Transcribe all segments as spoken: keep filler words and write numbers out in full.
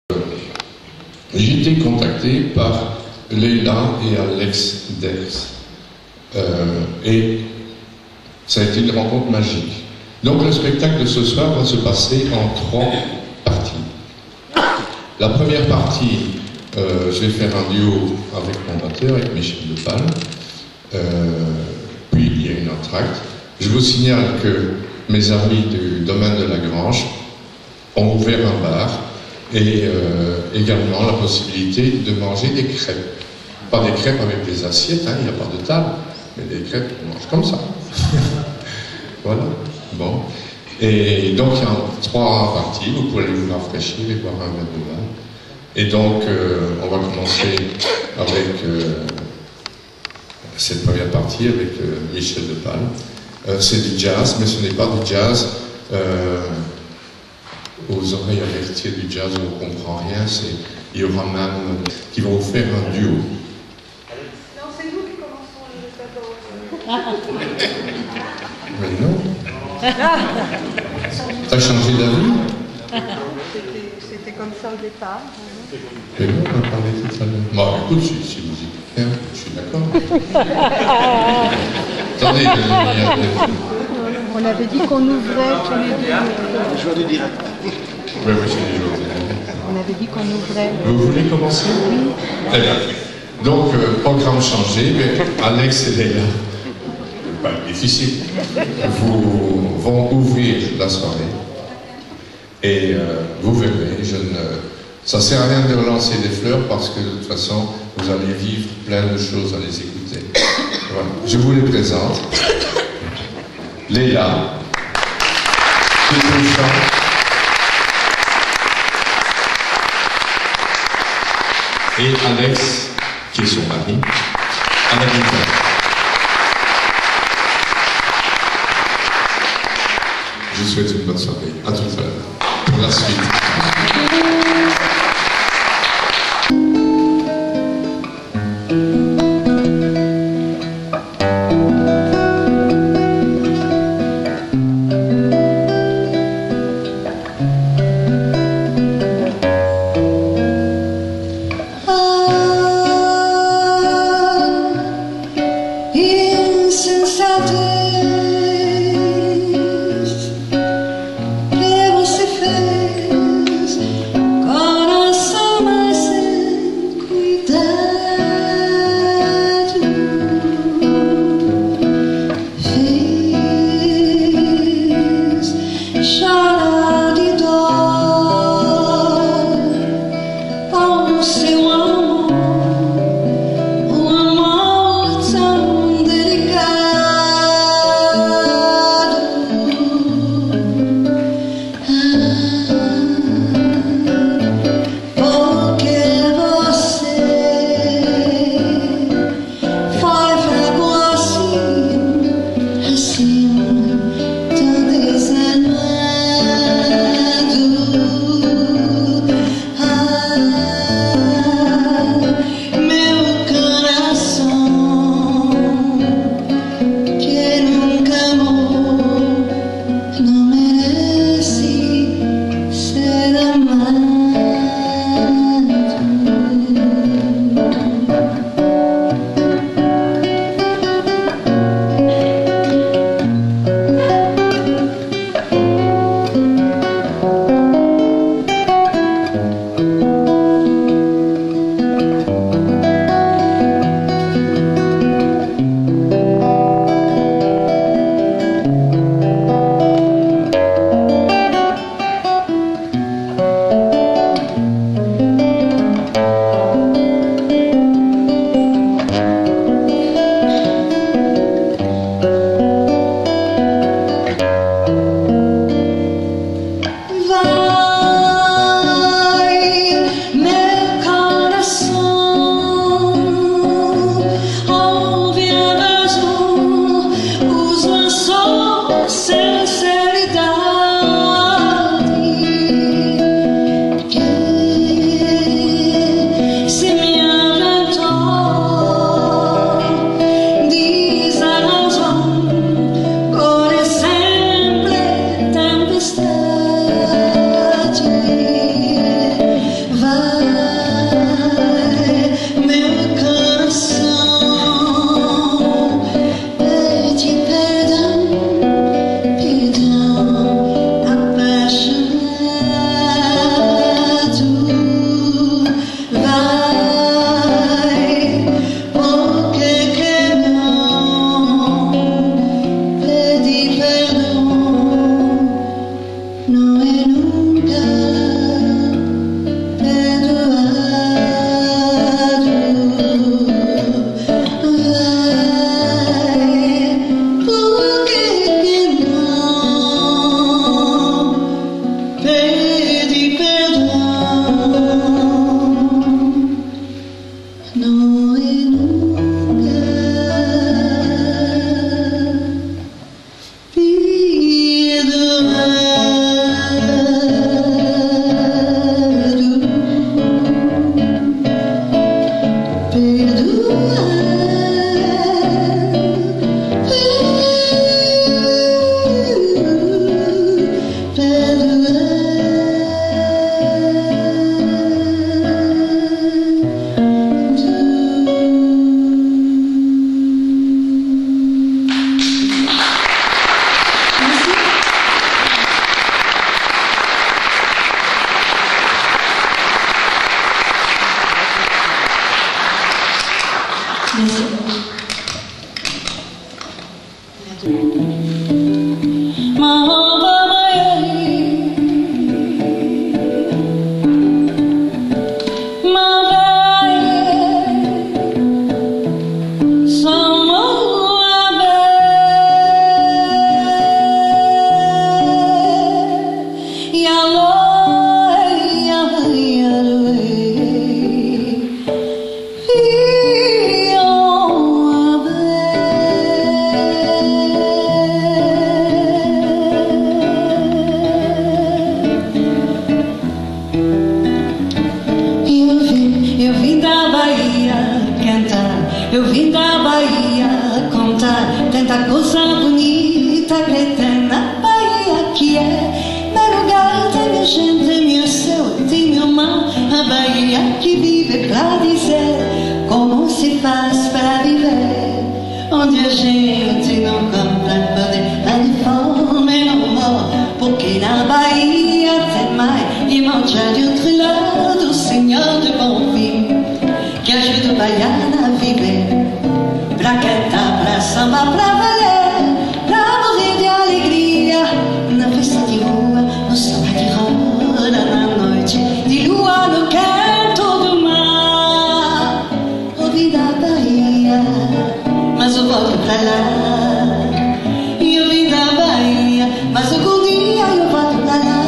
J'ai été contacté par Leila et Alex Ders. Euh, et ça a été une rencontre magique. Donc le spectacle de ce soir va se passer en trois parties. La première partie, euh, je vais faire un duo avec mon batteur, avec Michel de Palme. Euh, puis il y a une entracte. Je vous signale que mes amis du domaine de la Grange ont ouvert un bar et euh, également la possibilité de manger des crêpes. Pas des crêpes avec des assiettes, hein, il n'y a pas de table, mais des crêpes qu'on mange comme ça. Voilà, bon. Et donc il y a trois parties, vous pouvez vous rafraîchir et boire un verre de vin. Et donc euh, on va commencer avec euh, cette première partie avec euh, Michel de Palme. Euh, c'est du jazz, mais ce n'est pas du jazz euh, aux oreilles averties du jazz où on ne comprend rien. Il y aura même qui vont vous faire un duo. Non, c'est nous qui commençons le quatorze. Mais non. T'as changé d'avis? C'était comme ça au départ. Et nous, on a parlé tout à l'heure. Bon, écoute, si, si vous écoutez, hein, je suis d'accord. Attendez, il y a des... On avait dit qu'on ouvrait tous les deux. Joueur du direct. Oui, oui, c'est des jours. On avait dit qu'on ouvrait. Vous voulez commencer? Oui. Très bien. Donc, euh, programme changé, mais Alex et Leila, pas difficile, vous vont ouvrir la soirée. Et euh, vous verrez, je ne, ça ne sert à rien de relancer des fleurs parce que de toute façon, vous allez vivre plein de choses à les écouter. Voilà. Je vous les présente. Leila, qui est au chant. Et Alex, qui est son mari, à la guitare. Je vous souhaite une bonne soirée. À tout à l'heure. Pour la suite. There was a face Eu vim da Bahia contar tanta coisa bonita que tem na Bahia, que é meu lugar, tem minha gente, meu céu, tem meu mar. A Bahia que vive pra dizer como se faz pra viver, onde a gente não compra poder, tá de fome não morre, porque na Bahia tem mais e mancha de outro lado o Senhor de bom fim, que ajuda o baiano a viver, pra cantar, pra samba, pra valer, pra morrer de alegria, na festa de rua, no samba de roda, na noite de lua, no canto do mar. Ouvi da Bahia, mas eu volto pra lá. E eu vim da Bahia, mas algum dia eu volto pra lá.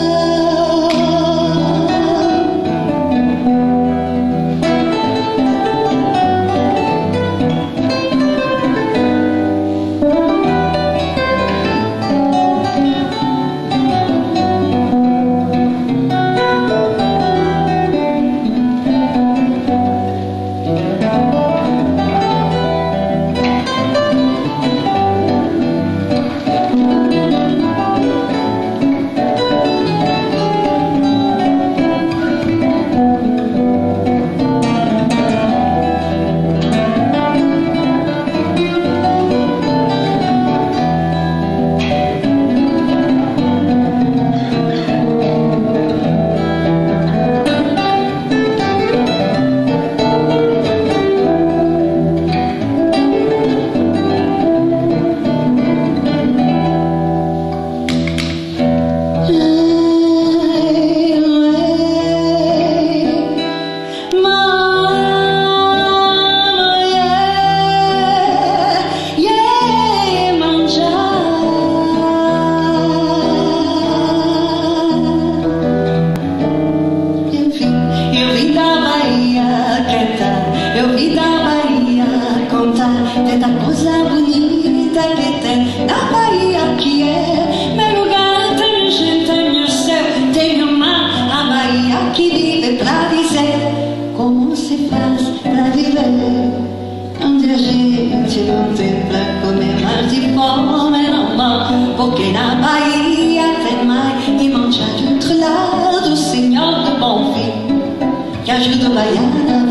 Tanta coisa bonita que tem na Bahia, que é meu lugar, tem minha gente, tem meu céu, tem meu mar. A Bahia que vive pra dizer como se faz pra viver, onde a gente não tem pra comer, mas de fome não morre, porque na Bahia tem mais e mancha de outro lado o Senhor do bom fim, que ajuda o baiano a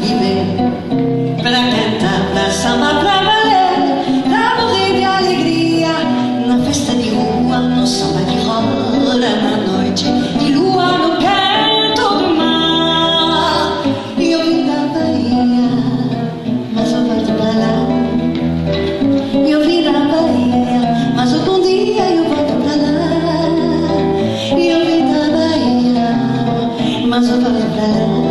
viver, pra cantar, pra samba, pra valer, pra morrer de alegria, na festa de rua, no samba de roda, na noite de lua, no canto do mar. E eu vim da Bahia, mas eu volto pra lá. E eu vim da Bahia, mas algum dia eu volto pra lá. E eu vim da Bahia, mas eu volto pra lá.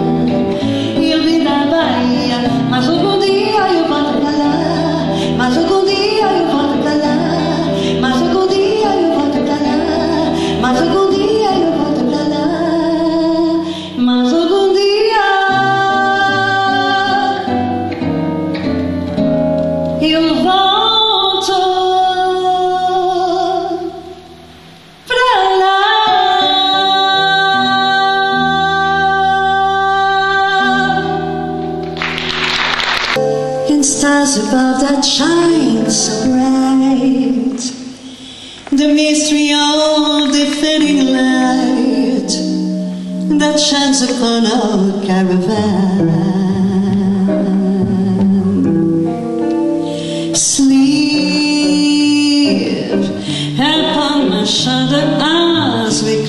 Mas algum dia eu volto pra lá, mas algum dia eu volto pra lá, mas algum dia eu volto pra lá, mas algum dia eu volto pra lá, mas algum dia eu volto pra lá. Stars above that shine so bright, the mystery of the fading light that shines upon our caravan. Sleep upon my shoulder as we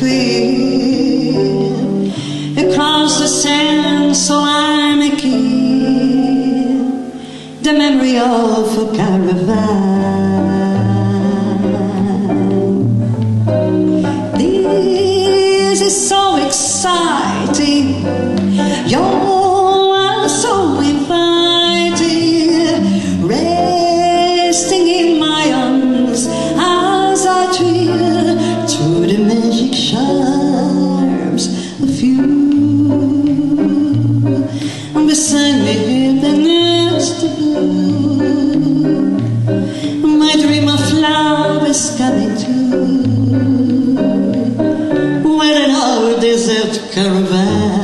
creep across the sand, so I may keep way off a caravan. This is so exciting. You're so inviting, resting in my arms as I thrill to the magic charms of you. Beside me, beneath the blue, my dream of love is coming true. When an old desert caravan.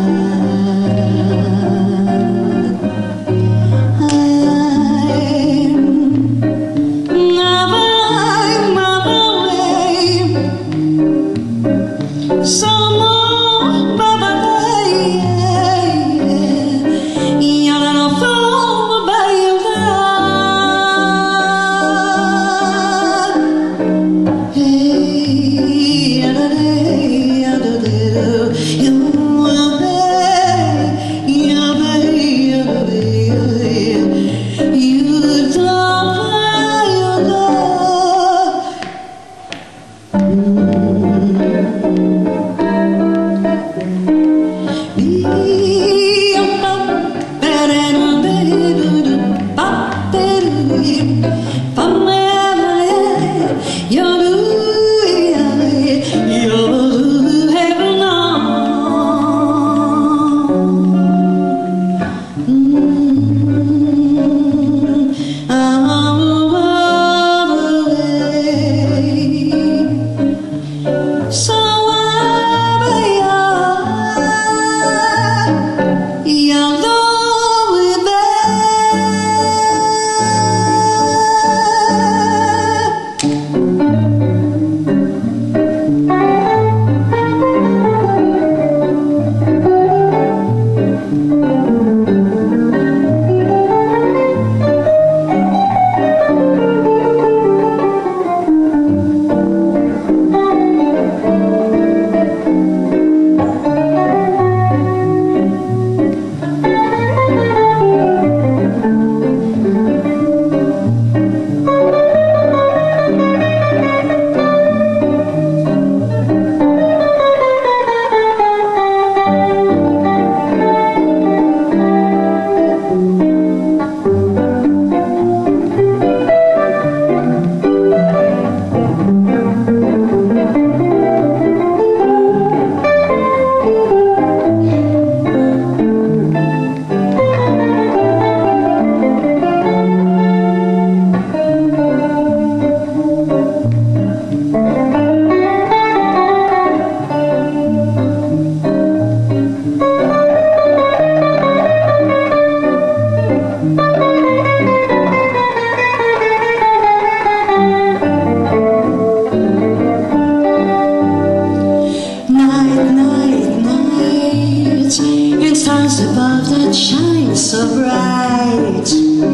So bright,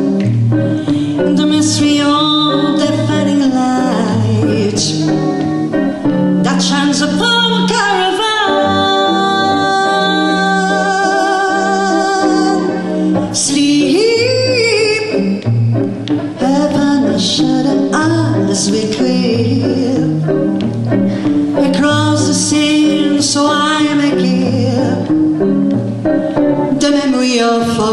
the mystery of the fading light that shines upon a caravan. Sleep upon the shadow as we creep across the sea, so I am a gift. The memory of a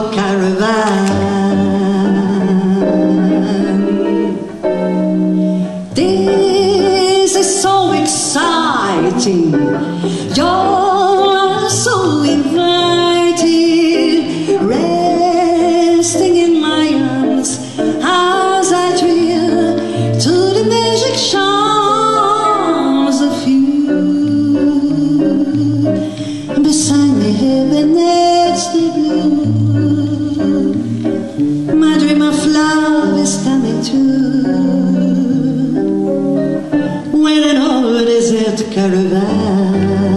caravan. This is so exciting. You're so inviting, resting in my arms as I thrill to the magic charms of you. Beside me, heaven is the blue. My dream of love is coming true. When an old desert caravan.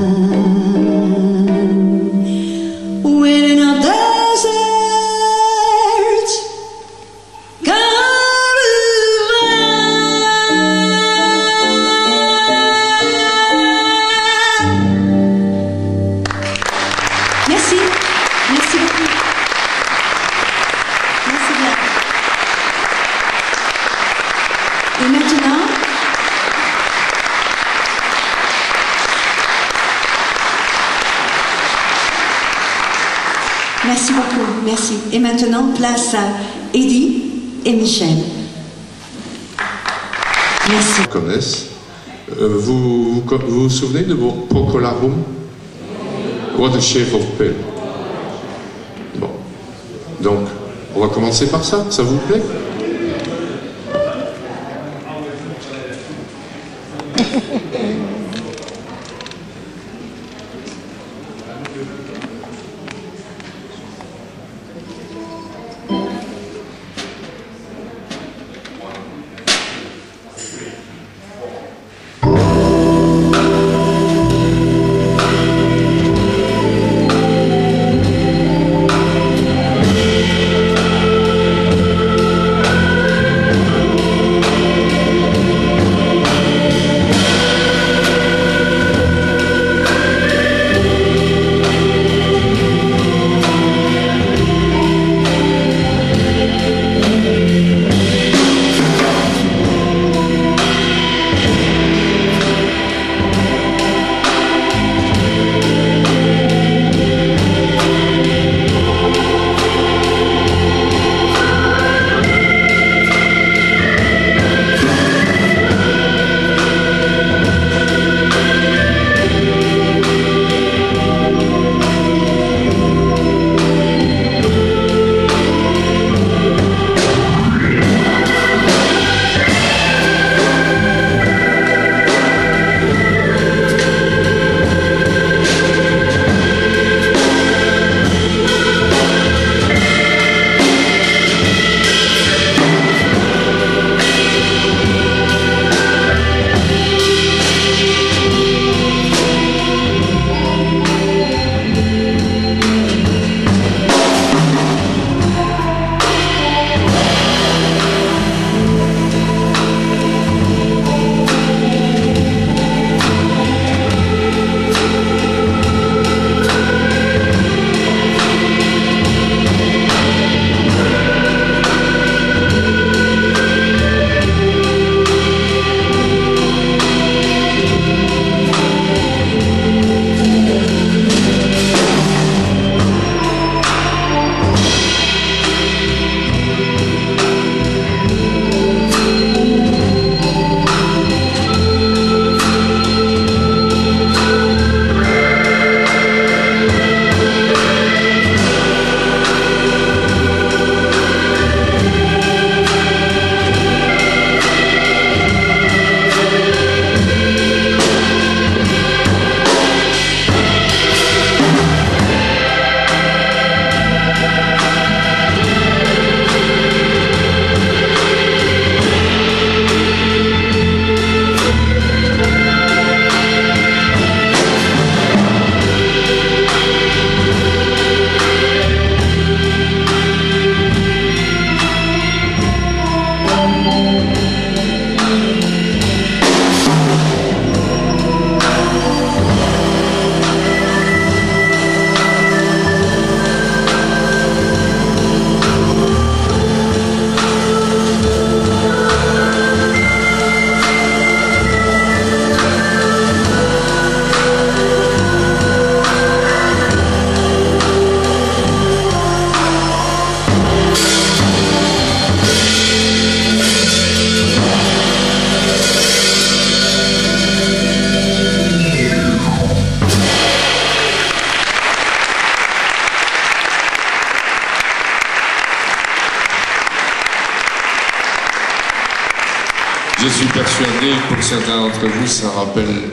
When an old desert caravan. Merci. Merci beaucoup. Merci bien. Merci beaucoup, merci. Et maintenant, place à Eddie et Michel. Merci. Vous connaissez. Euh, vous, vous vous vous souvenez de vos Procolarum? What a Shave of Pale. Bon. Donc, on va commencer par ça, ça vous plaît? Je suis persuadé que pour certains d'entre vous, ça rappelle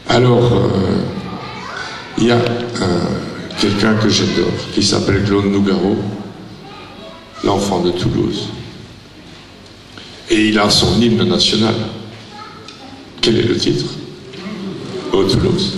Alors, euh, il y a euh, quelqu'un que j'adore, qui s'appelle Claude Nougaro, l'enfant de Toulouse. Et il a son hymne national. Quel est le titre? Ô Toulouse.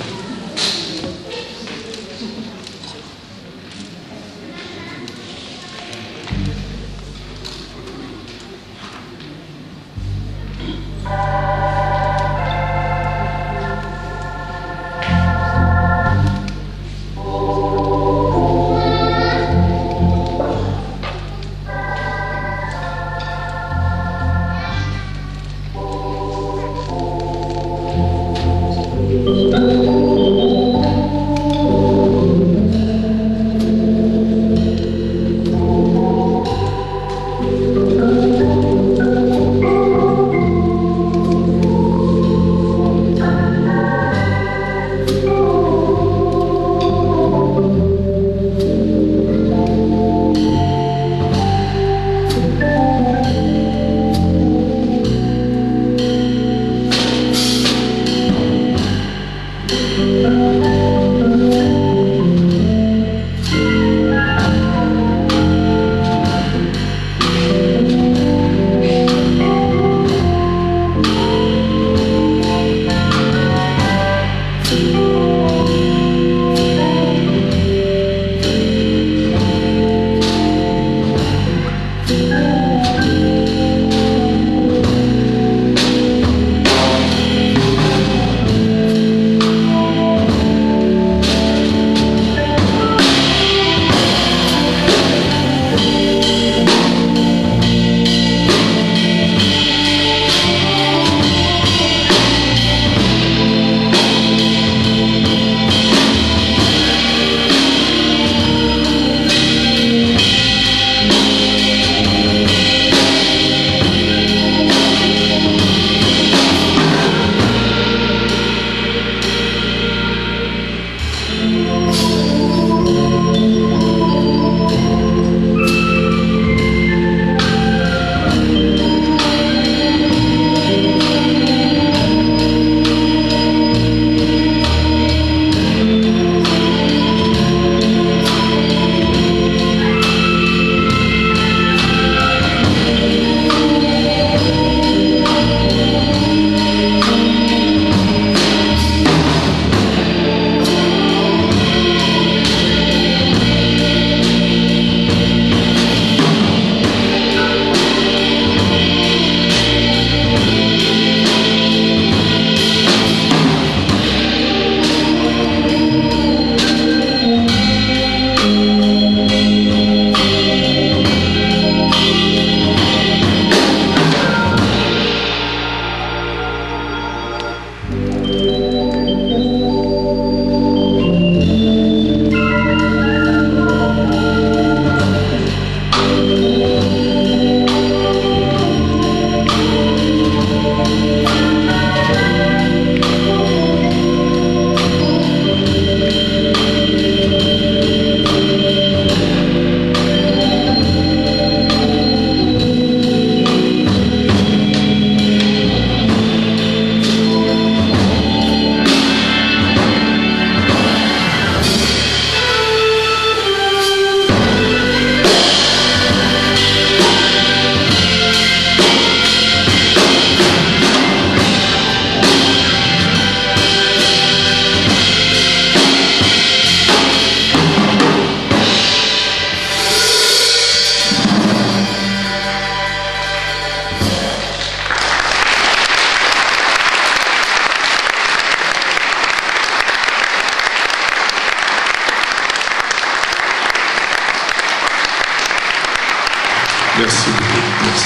Merci beaucoup, merci.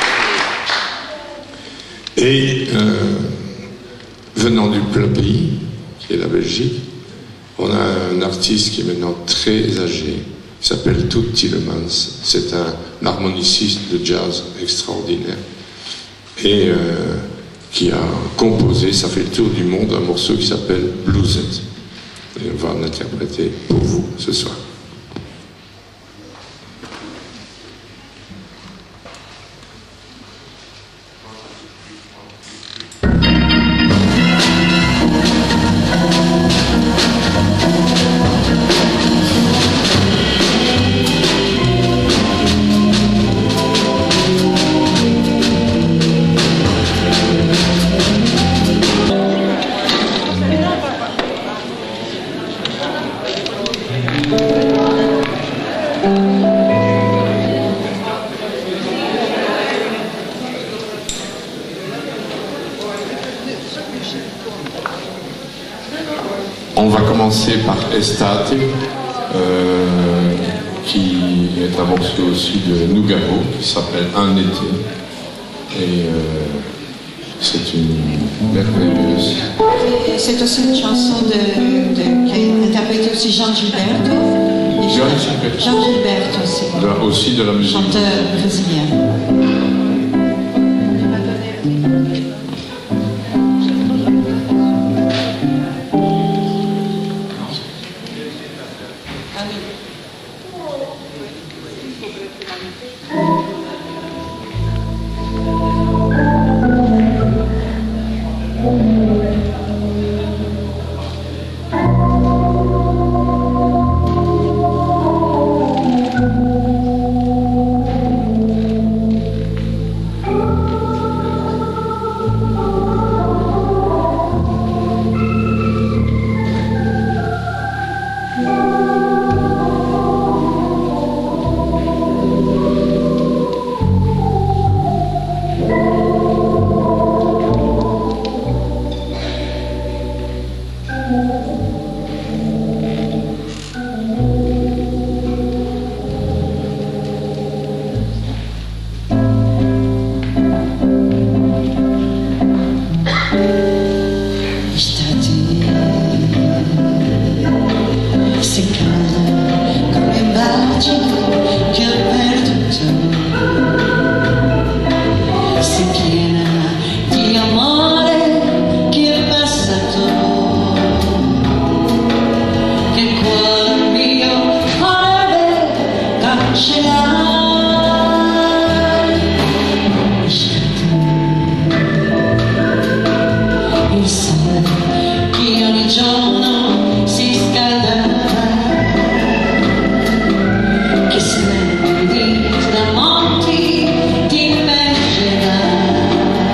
Et euh, venant du plat pays, qui est la Belgique, on a un artiste qui est maintenant très âgé, qui s'appelle Toet Tielemans. C'est un harmoniciste de jazz extraordinaire et euh, qui a composé, ça fait le tour du monde, un morceau qui s'appelle Bluesette. Et on va l'interpréter pour vous ce soir. commencer par Estate, euh, qui est un morceau aussi de Nougaro, qui s'appelle Un été. Et euh, c'est une merveilleuse. C'est aussi une chanson de, de, qui est interprétée aussi Jean Gilberto. Jean Gilberto. Jean Gilberto aussi. De, aussi de la musique. Chanteur brésilien. Che se ne vedi da monti ti immergerà.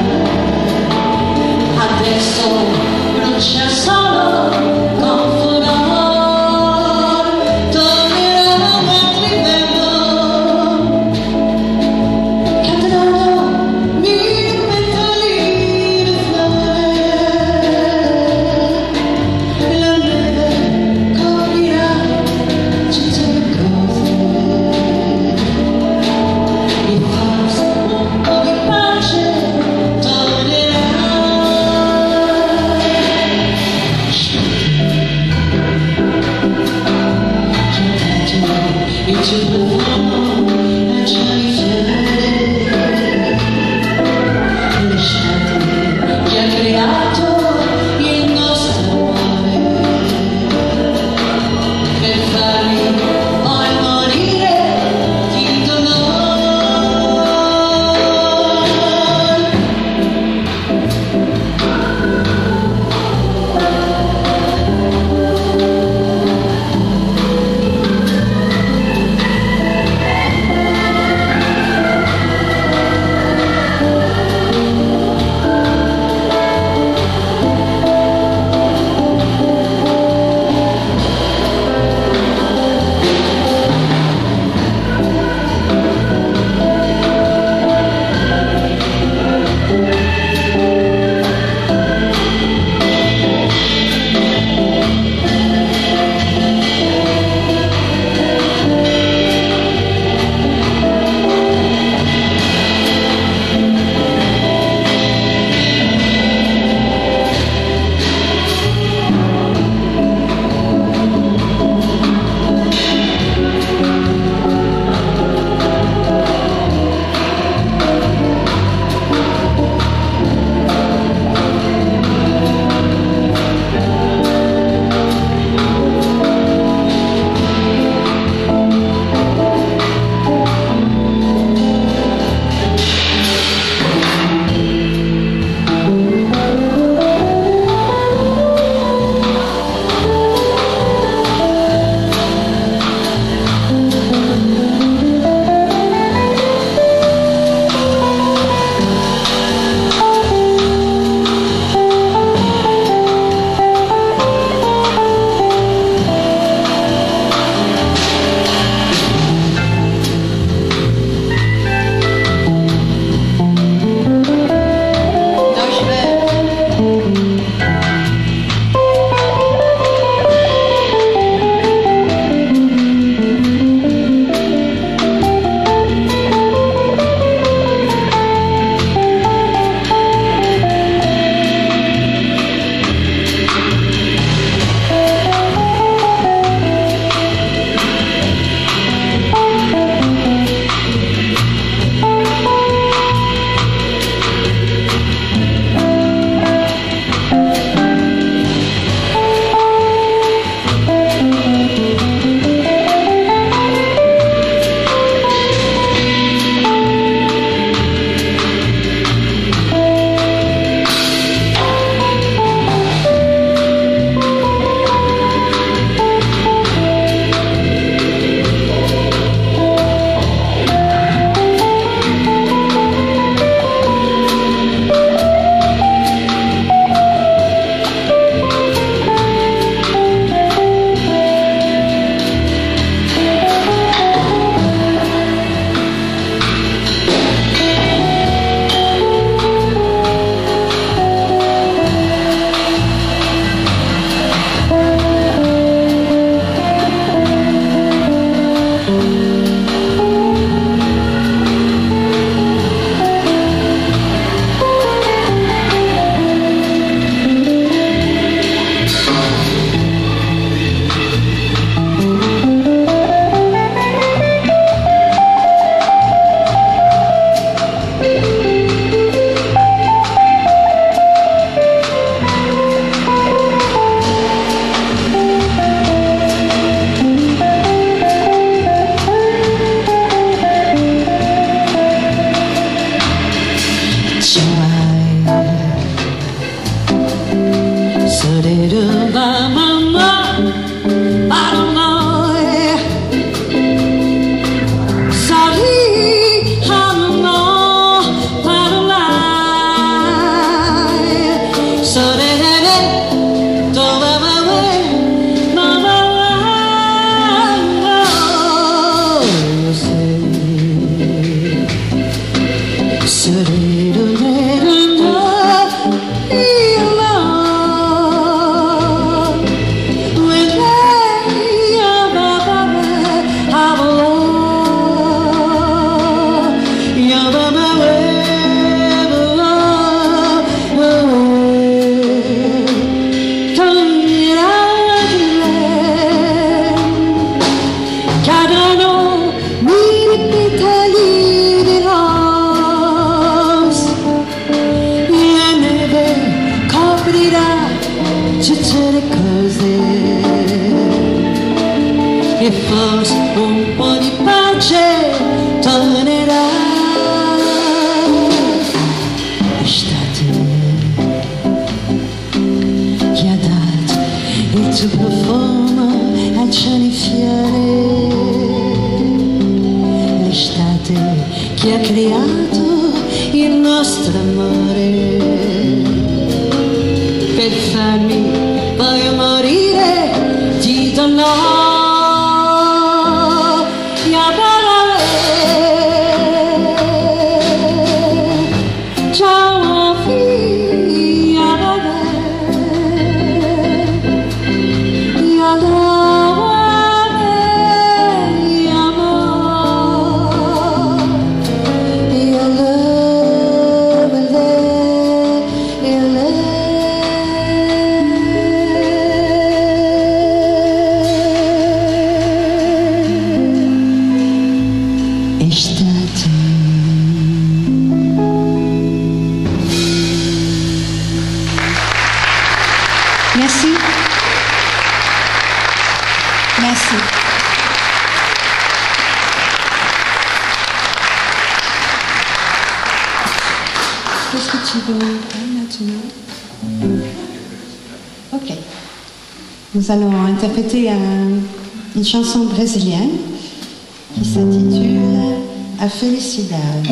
e forse un po' di pace tornerà. Estate che ha dato il tuo profumo al fiore, l'estate che ha creato il nostro amore, per farmi poi morire di dolore. Merci. Merci. Qu'est-ce que tu veux maintenant? Ok. Nous allons interpréter un, une chanson brésilienne qui s'intitule A Felicidade.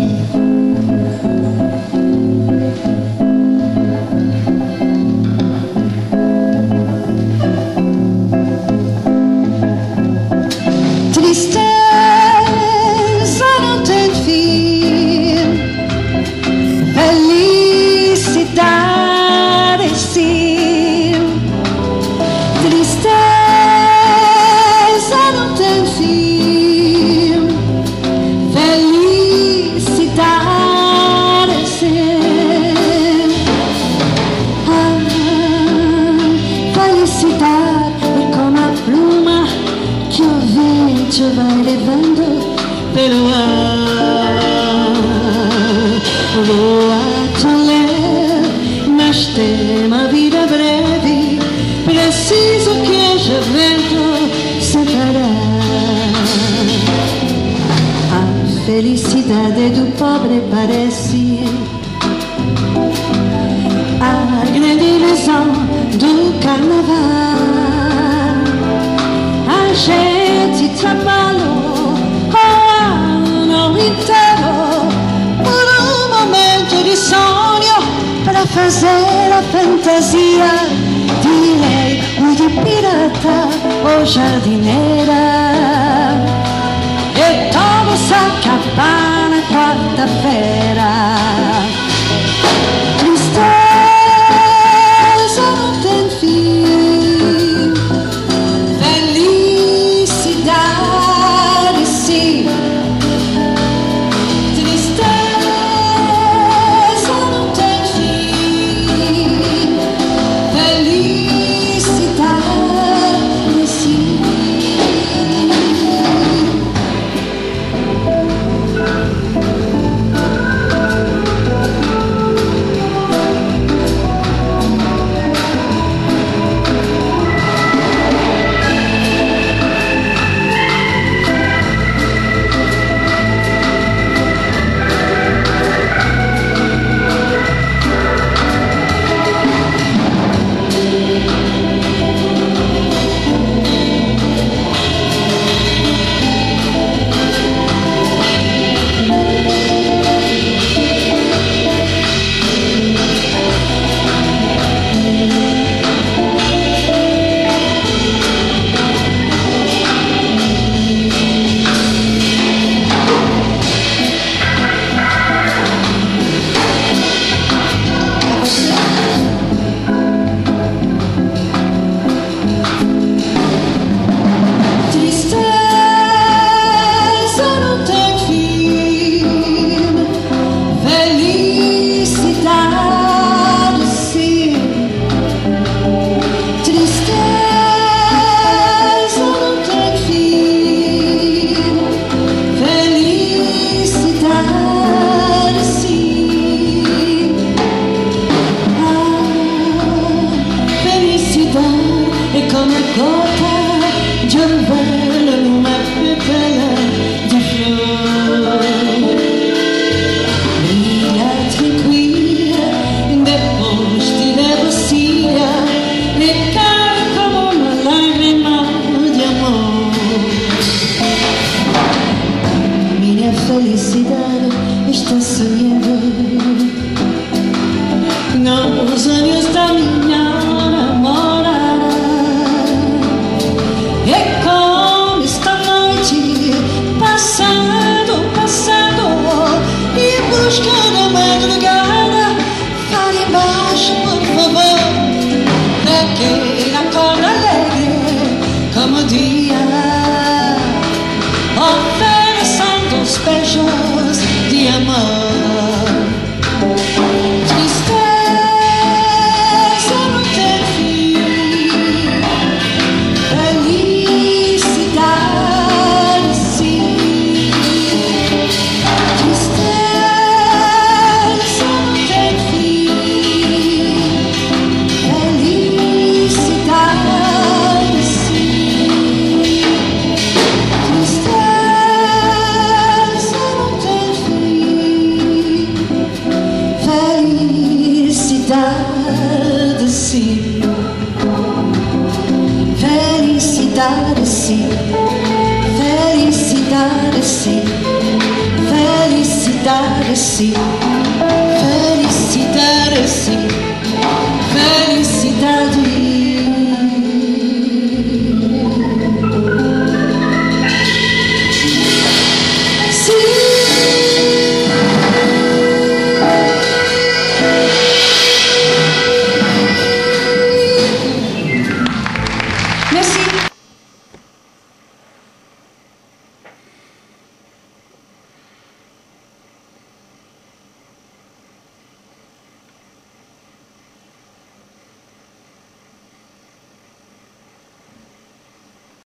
Tristeza não tem fim, felicidade sim. Tristeza não tem fim, felicidade sim. Ah, felicidade é como a pluma que o vento vai levando pelo ar. Voa tão leve, mas tem uma vida breve, preciso que haja vento sem parar. A felicidade do pobre parece a grande ilusão do carnaval. A gente trabalha o ano inteiro por um momento de sonho para fazer a fantasia de rei ou de pirata ou jardineira. E tudo se acaba na quarta-feira. Tristeza não tem fim, felicidade sim. Tristeza não tem fim, felicidade sim. nos anos da minha namorada. E como esta noite passando, passando e buscando a madrugada, fale embaixo, por favor, daquela corda alegre como o dia, oferecendo os beijos de amor. Felicidade, sim. Felicidade, sim. Felicidade, sim. Felicidade, sim. Felicidade, sim.